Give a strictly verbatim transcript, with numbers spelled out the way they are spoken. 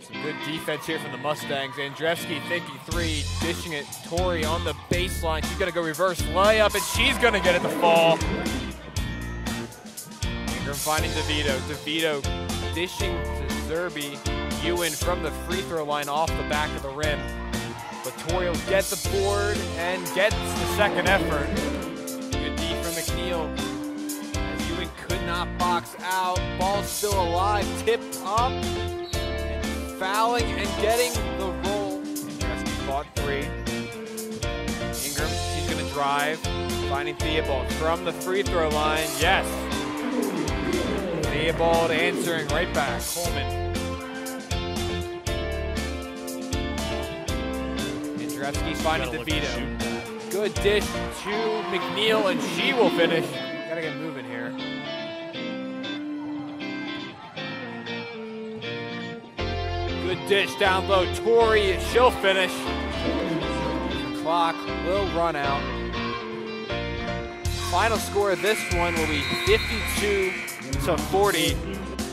Some good defense here from the Mustangs. Andreski thinking three, dishing it. Tori on the baseline. She's going to go reverse layup, and she's going to get it to fall. Ingram finding DeVito. DeVito dishing to Zerby. Ewan from the free throw line off the back of the rim. But Tori will get the board and gets the second effort. Good D from McNeil. As Ewan could not box out. Ball still alive, tipped up. Fouling and getting the roll. Andreski fought three. Ingram, she's going to drive. Finding Theobald from the free throw line. Yes. Theobald answering right back. Coleman. Andreski finding DeVito. Good dish to McNeil, and she will finish. Gotta get moving here. Good dish down low. Tori, she'll finish. The clock will run out. Final score of this one will be fifty-two to forty.